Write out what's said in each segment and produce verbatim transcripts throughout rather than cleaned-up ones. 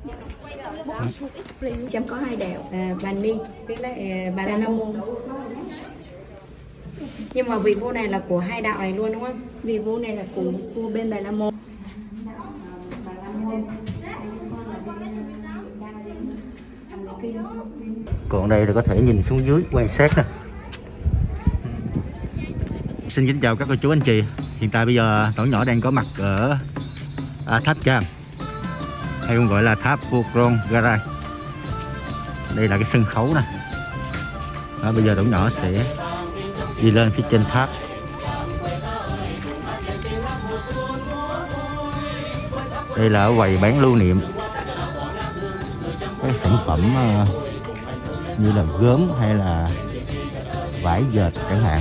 Chăm có hai đèo à, Bani với lại Bà La Nam Môn. Môn. Nhưng mà vị vua này là của hai đạo này luôn đúng không? Vị vua này là của vua bên Bà La Môn. Còn đây là có thể nhìn xuống dưới quan sát nè. Xin kính chào các cô chú anh chị. Hiện tại bây giờ Tổ nhỏ đang có mặt ở à, tháp Chàm, hay còn gọi là tháp Pokrong Garai. Đây là cái sân khấu nè. Đó, bây giờ Tổ nhỏ sẽ đi lên phía trên tháp. Đây là quầy bán lưu niệm các sản phẩm uh, như là gốm hay là vải dệt chẳng hạn.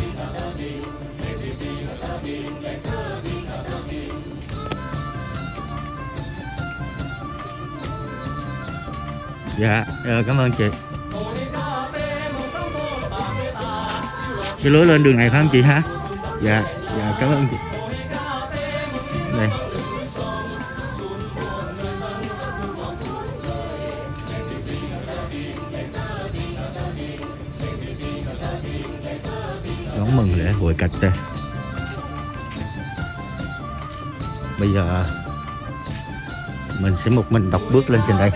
Dạ, cảm ơn chị. Cái lối lên đường này phải không chị hả? Dạ, dạ cảm ơn chị. Đây. Đón mừng lễ hội Cà Tê. Bây giờ mình sẽ một mình đọc bước lên trên đây.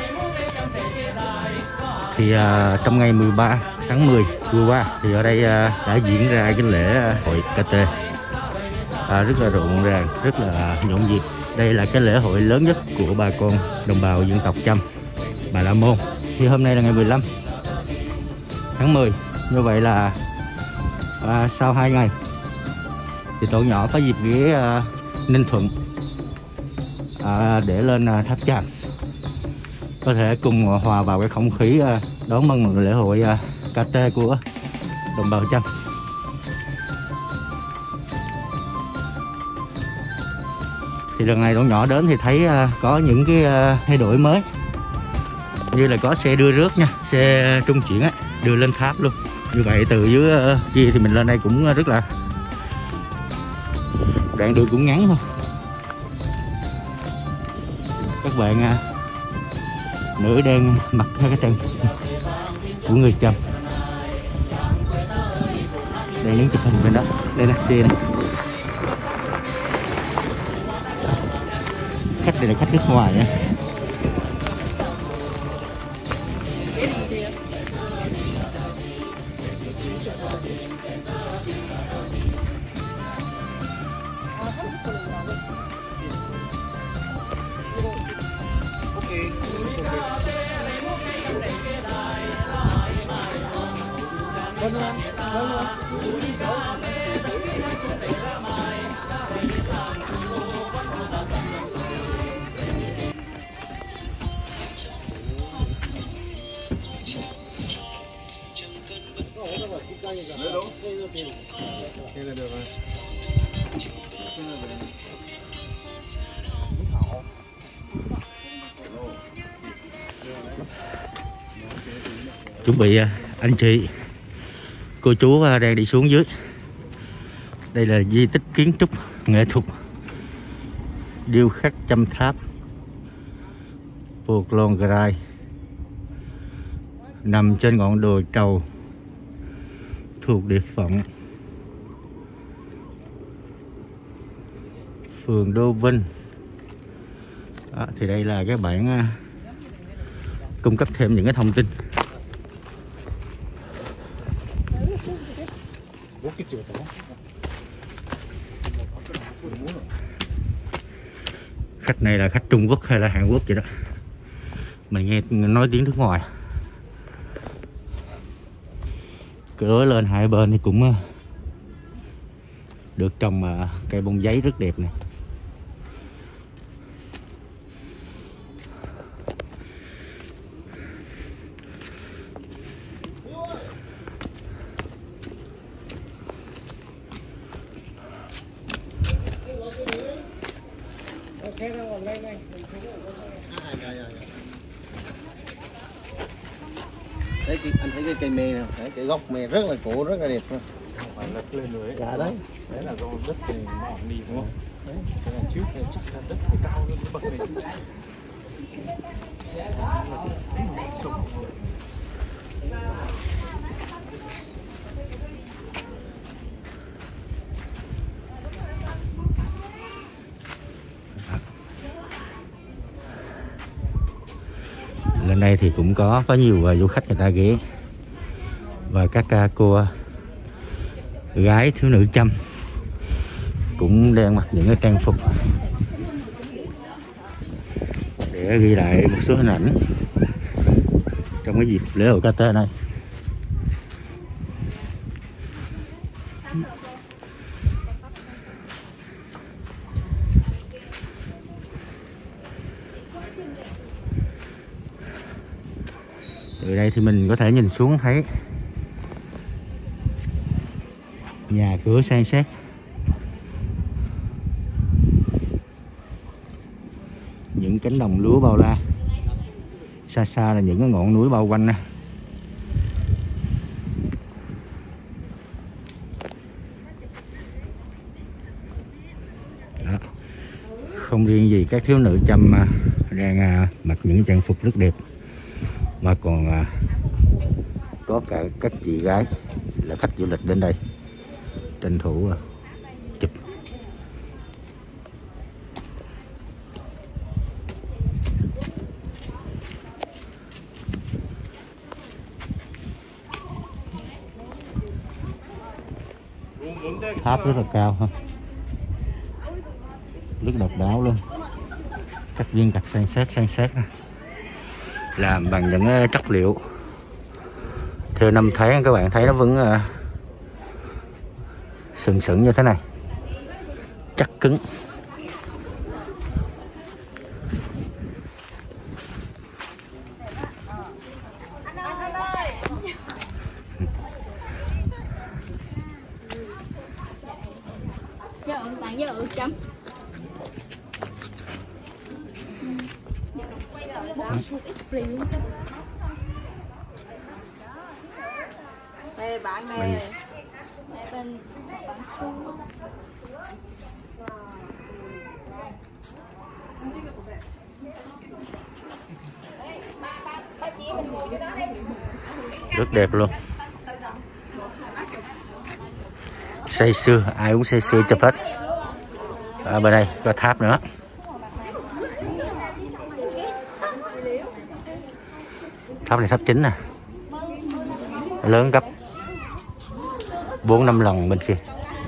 Thì uh, trong ngày mười ba tháng mười vừa qua thì ở đây uh, đã diễn ra cái lễ hội Cà Tê à, rất là rộn ràng, rất là nhộn nhịp. Đây là cái lễ hội lớn nhất của bà con đồng bào dân tộc Chăm, Bà La Môn. Thì hôm nay là ngày mười lăm tháng mười, như vậy là à, sau hai ngày thì Tổ nhỏ có dịp ghé à, Ninh Thuận à, để lên à, tháp Chàm, có thể cùng hòa vào cái không khí à, đón mừng lễ hội à, Cà Tê của đồng bào Chăm. Thì lần này Tổ nhỏ đến thì thấy à, có những cái à, thay đổi mới, như là có xe đưa rước nha, xe trung chuyển á, đưa lên tháp luôn. Như vậy từ dưới uh, kia thì mình lên đây cũng rất là, đoạn đường cũng ngắn thôi. Các bạn uh, nữ đang mặc cái trang của người Chăm, đang đứng chụp hình bên đó. Đây là xe này. Khách đây là khách nước ngoài nha. Chuẩn bị anh chị cô chú đang đi xuống dưới. Đây là di tích kiến trúc nghệ thuật điêu khắc Chăm Tháp Pokrong Garai, nằm trên ngọn đồi trầu thuộc địa phận phường Đô Vinh. Đó, thì đây là cái bản uh, cung cấp thêm những cái thông tin. Khách này là khách Trung Quốc hay là Hàn Quốc vậy đó, mình nghe nói tiếng nước ngoài. Cái lối lên hai bên thì cũng được trồng cây bông giấy rất đẹp nè. Đấy, anh thấy cái cây me này, cái gốc me rất là cổ, rất là đẹp luôn. Không phải lật lên rồi ấy. Dạ đấy. Đấy là do đất này nó mỏng đi đúng không? Đấy. Cái này trước này chắc là đất phải cao hơn cái bậc này chứ. Lên đây thì cũng có có nhiều uh, du khách người ta ghé, và các uh, cô gái thiếu nữ Chăm cũng đang mặc những cái trang phục để ghi lại một số hình ảnh trong cái dịp lễ hội ca tê này. Từ đây thì mình có thể nhìn xuống thấy nhà cửa san sát, những cánh đồng lúa bao la, xa xa là những cái ngọn núi bao quanh nè. Đó. Không riêng gì các thiếu nữ Chăm đang mặc những trang phục rất đẹp, mà còn có cả các chị gái là khách du lịch đến đây tranh thủ chụp. Tháp rất là cao ha, rất độc đáo luôn, các viên gạch san sát san sát làm bằng những chất liệu theo năm tháng. Các bạn thấy nó vẫn uh, sừng sững như thế này, chắc cứng. Giờ bạn giờ ở Chăm. Đây bạn này. Đây bên bạn Xuân. Rất đẹp luôn, say sưa, ai cũng say sưa chụp hết. Ở bên đây có tháp nữa, tháp này tháp chính nè, lớn gấp bốn năm lần bên kia.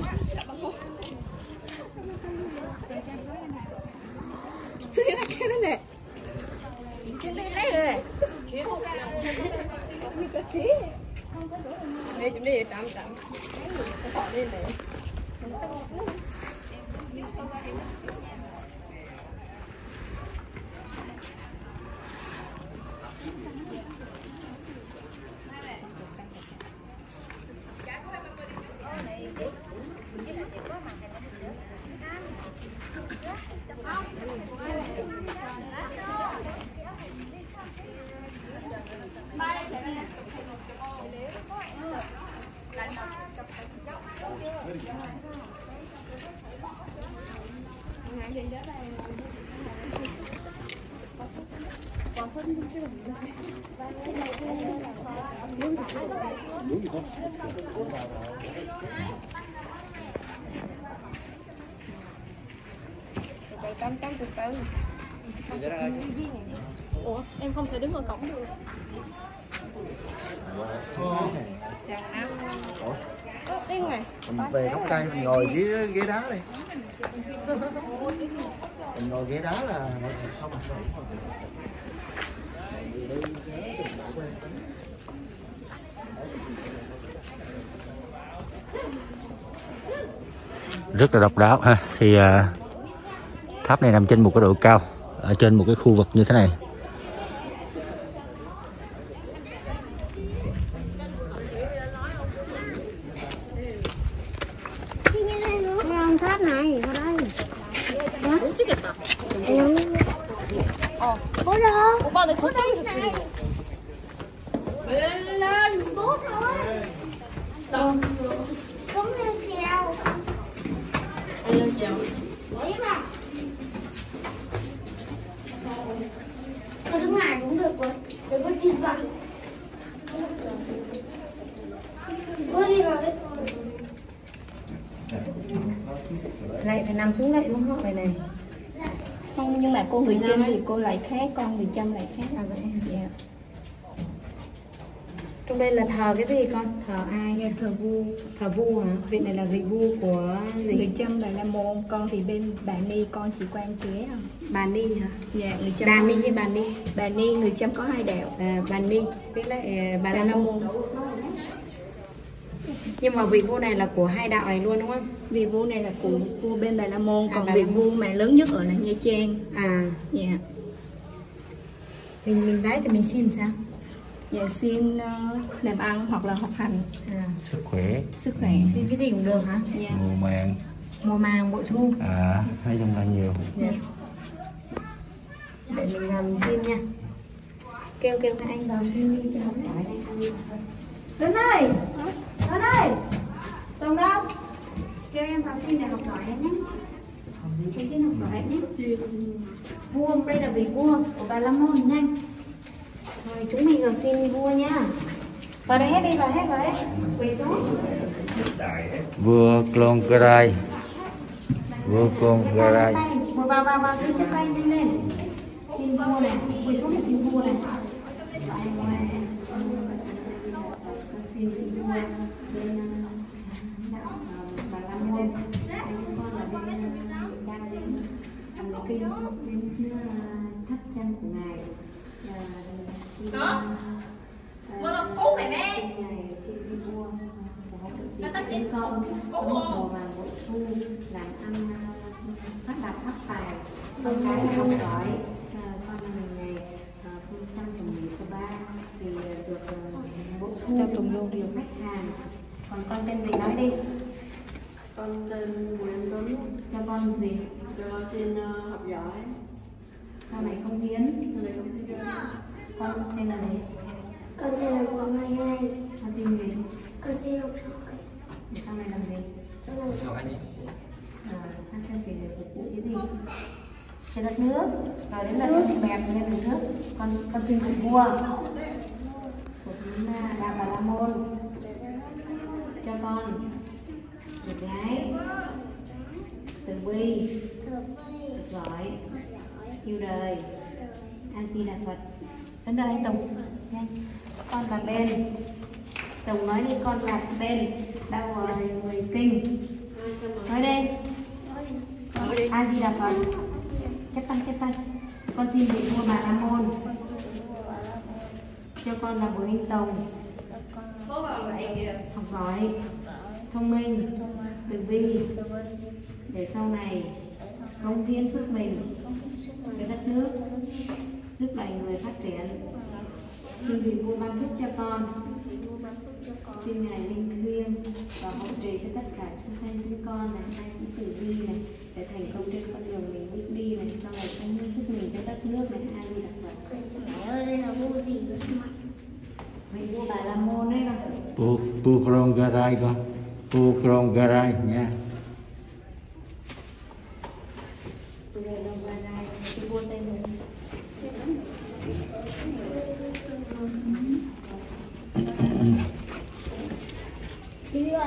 Trăm trăm từ từ. Ủa em không thể đứng ở cổng được. Đi ngoài. Mình về góc cây mình ngồi dưới ghế đá đi. Mình ngồi ghế đá là không mà. Rất là độc đáo ha. Thì uh, tháp này nằm trên một cái độ cao, ở trên một cái khu vực như thế này. Tháp này vào đây. Bố đâu? Bố đâu? Bố đây. Lên lên, bố thôi. Đâu? Không lên trèo. Anh lên trèo. Đấy mà. Tôi đứng ngoài cũng được rồi. Đừng có chìm vào. Bố đi vào đấy. Lại phải nằm xuống lại đúng họ này này. Không nhưng nhưng mà cô người Kinh thì cô lại khác, con người Chăm lại khác. À vậy. Dạ. Trong đây là thờ cái gì con? Thờ ai? Dạ, thờ vua. Thờ vua hả? Vị này là vị vua của Người gì? Chăm là La Môn, con thì bên Bà Ni, con chỉ quan kế không? Bà Ni hả? Dạ, người Chăm. Đà Ni hay Bà Ni? Bà Ni, người Chăm có hai đạo. À, Bà Ni với lại à, Bà Bà La La Môn. Môn. Nhưng mà vị vua này là của hai đạo này luôn đúng không? Vị vua này là của vua bên Bà La Môn, À, còn Bà vị La Môn. vua mà lớn nhất ở là Nha Trang. À, Dạ. mình mình vái thì mình xin sao? Dạ, xin uh, làm ăn hoặc là học hành, À, Sức khỏe, sức khỏe. xin cái gì cũng được hả? Dạ. mùa màng, Mùa màng bội thu. à, nói chung là nhiều. Dạ. Để mình làm mình xin nha. Kêu kêu các anh vào xin đi cho học giỏi đây. Tuấn ơi, Tuấn ơi, Tuấn đâu? Kêu em vào xin để học giỏi đây nhé. Mình xin học giỏi nhé. Vua, đây là vị vua của Bà La Môn nhanh. Rồi chúng mình vào xin vua nha. Vào đây hết đi, vào hết, vào hết. Quỳ xuống. Vua Klon Garai, vua Klon Garai. Vào vào vào, vào xin chắp tay nhanh lên. Xin vua này, quỳ xuống để xin vua này. Xin vua bên đạo Bà La Môn. Con là bên trang đến kinh bên thắp chân của ngài. Đó. Mua nó cứu mày mẹ. Xin vua nó tất nhiên con có mùa vàng bội thu làm ăn phát đạt phát tài, con cái học giỏi, con mình này phun xăm trồng mì spa thì được bội thu Cho trồng luôn nhiều khách hàng. Còn con tên gì nói đi? Con tên Bùi Anh Tuấn, Cho con gì? cho con xin uh, học giỏi. Sau này không hiến. Sau này con thích Con tên là gì? Con tên là Quang Mai Hai. Con xin gì? Con xin học giỏi. Để sau này làm gì? Sau này À, ăn cho gì để phục vụ cái gì? Cho đất nước. Rồi đến lần nước bèn lên đất nước. Con con xin phục vua của chúng ta đạo Bà La Môn cho con được gái từ bi, được giỏi, yêu đời, an di đà Phật. Đến đây anh Tùng nhanh. Con là bên Tùng nói đi, con là bên đâu rồi người Kinh nói đây. A Di Đà Phật. Chắp tay chắp tay. Con xin vị vua Bà La Môn cho con là Bùi Anh Tùng, học giỏi, thông minh, từ bi, để sau này cống hiến sức mình cho đất nước, giúp đẩy người phát triển. Xin vị vua ban phúc cho con. Xin ngài linh thiêng và hỗ trì cho tất cả chúng sanh chúng con này, ai cũng từ bi này, để thành công trên con đường mình bước đi này, sau này cống hiến sức mình cho đất nước này, ai đi đặt Phật. Mẹ ơi, đây là vua gì vậy? Vị vua Bà La Môn đấy con. Vua vua Klon Garai con, vua Klon Garai nha. Người đồng Bà Rai, cái vua tên là Đi rồi.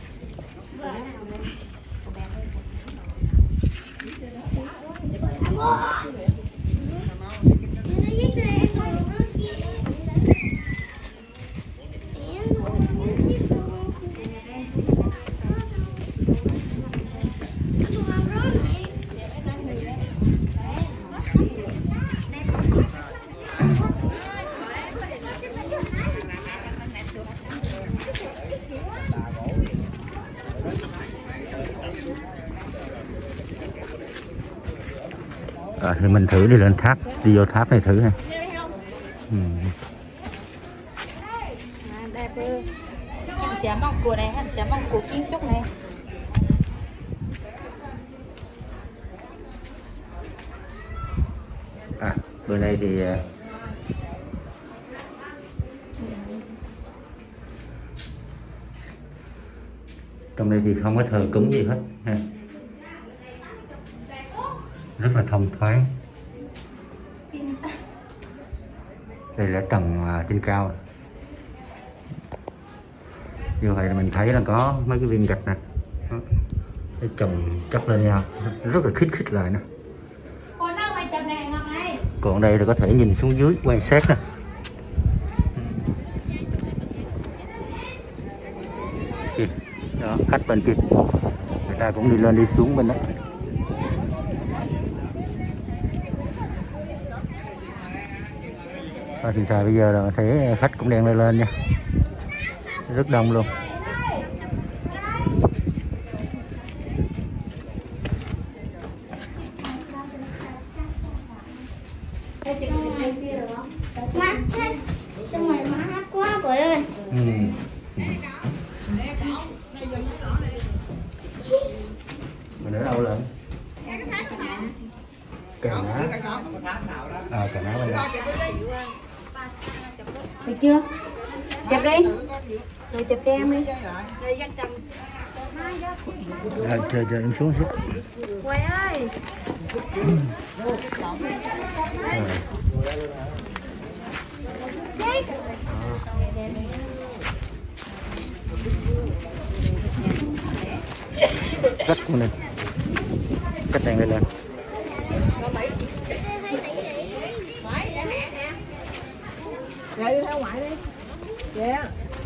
À, thì mình thử đi lên tháp, đi vô tháp này thử ha. Ừ. đẹp ơi. Hạn chế vòng cổ này, hạn chế vòng cổ kim chúc này. À, bên đây thì trong đây thì không có thờ cúng gì hết ha. Rất là thông thoáng. Đây là tầng trên cao. Như vậy là mình thấy là có mấy cái viên gạch nè, cái chồng chất lên nhau, rất là khít khít lại nè. Còn đây là có thể nhìn xuống dưới quan sát nè. Đó, khách bên kia người ta cũng đi lên đi xuống bên đó. À, thì thời bây giờ là thấy khách cũng đang lên lên nha, rất đông luôn. Má hết. Trong ngoài má hát quá rồi ơi. Ừ. Mình ở đâu lận? Cà ná. À, cà ná bên đây. Được chưa? Chụp đi. Rồi chụp cho em đi. Rồi, chờ chờ em xuống xíu. Quay ơi. Cách của mình. Cách đèn lên lên. Rồi đi theo ngoại đi. Dạ.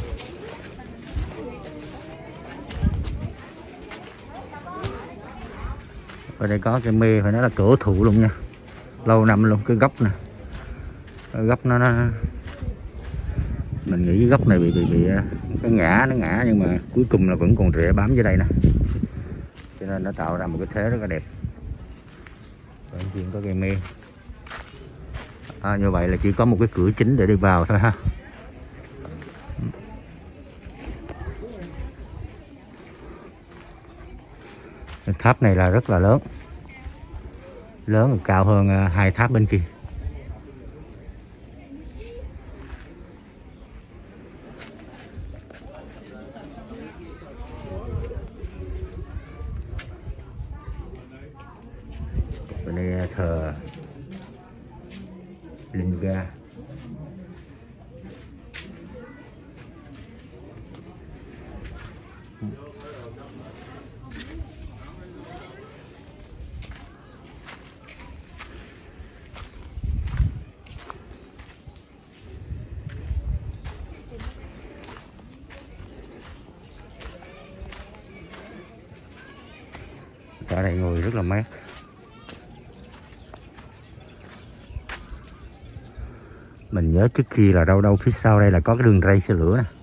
Ở đây có cây mê phải nói là cổ thụ luôn nha, lâu năm luôn. Cái gốc nè, cái gốc nó, nó mình nghĩ cái gốc này bị bị bị cái ngã nó ngã nhưng mà cuối cùng là vẫn còn rễ bám dưới đây nè, cho nên nó tạo ra một cái thế rất là đẹp. Bên kia có cây mê. À, như vậy là chỉ có một cái cửa chính để đi vào thôi ha. Cái tháp này là rất là lớn, lớn cao hơn hai tháp bên kia. Bên đây thờ Linh Ga. Ở đây ngồi rất là mát. Mình nhớ trước kia là đâu đâu phía sau đây là có cái đường ray xe lửa nè.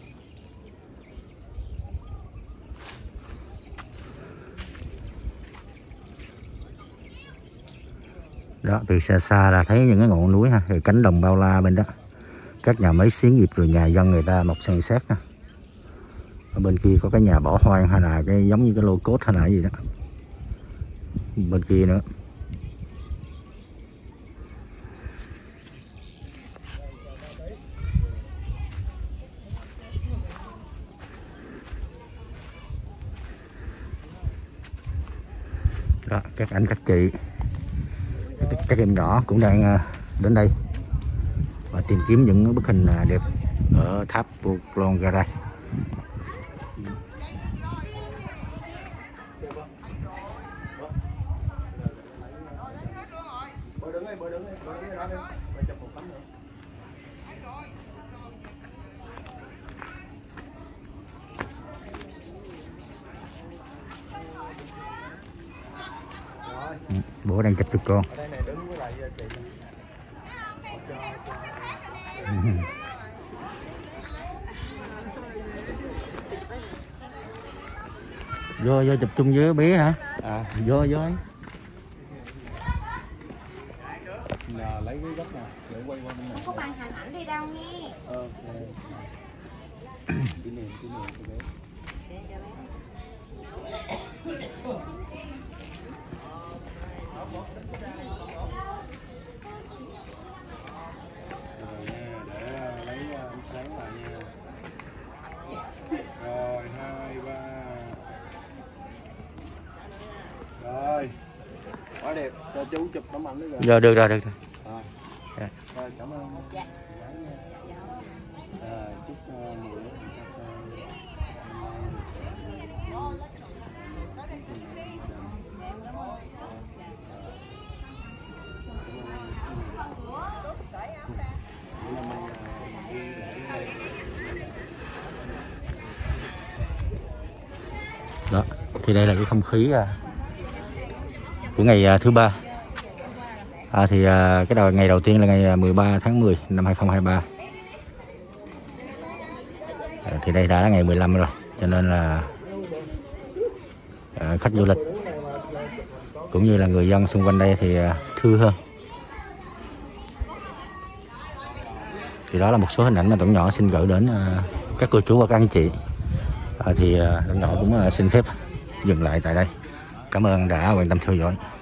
Đó, từ xa xa là thấy những cái ngọn núi ha, rồi cánh đồng bao la bên đó. Các nhà máy xí nghiệp rồi nhà dân người ta mọc san sát nè. Ở bên kia có cái nhà bỏ hoang hay là cái giống như cái lô cốt hay là cái gì đó. Bên kia nữa. Đó, các anh các chị, các, các em nhỏ cũng đang đến đây và tìm kiếm những bức hình đẹp ở tháp Polonggarai. Bố đang chụp cho con. Vô vô chụp chung với bé hả? À, Vô vô. là lấy cái góc nào để quay qua bên này. Có bạn hành ảnh đi đâu nghe. Ờ, kỷ niệm kỷ niệm cho bé. Rồi nha, để lấy ánh sáng lại nha. Rồi, hai, ba. Rồi. Quá đẹp, cho chú chụp tấm ảnh nữa rồi. Giờ được rồi, được rồi. À. Dạ. Rồi, cảm ơn. Dạ. À, chúc uh, mùa lễ Đó, thì đây là cái không khí à, của ngày à, thứ ba. À, thì à, cái đầu ngày đầu tiên là ngày mười ba tháng mười năm hai không hai ba. À, thì đây đã là ngày mười lăm rồi, cho nên là à, khách du lịch cũng như là người dân xung quanh đây thì à, thưa hơn. Thì đó là một số hình ảnh mà Tuấn Nhỏ xin gửi đến à, các cô chú và các anh chị. À, thì à, Tuấn Nhỏ cũng à, xin phép dừng lại tại đây. Cảm ơn đã quan tâm theo dõi.